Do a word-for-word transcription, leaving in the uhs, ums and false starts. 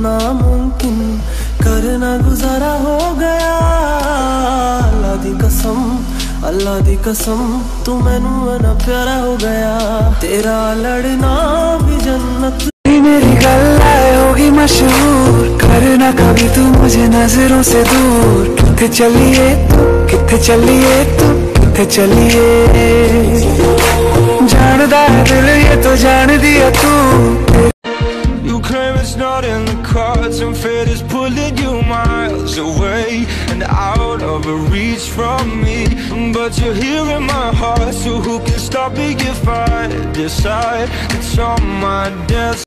नामुमकिन करना गुजारा हो गया। अल्लाह दी कसम, अल्लाह दी कसम, तू मैनू ना प्यारा हो गया। तेरा लड़ना भी जन्नत। मेरी गल्ला होगी मशहूर, करना कभी तू मुझे नजरों से दूर। किथे चलिए तू, किथे चलिए तू, किथे चलिए। जानदा है दिल ये तो जान दिया तू। You claim it's not in the cards, and fate is pulling you miles away and out of reach from me. But you're here in my heart, so who can stop me if I decide it's on my death?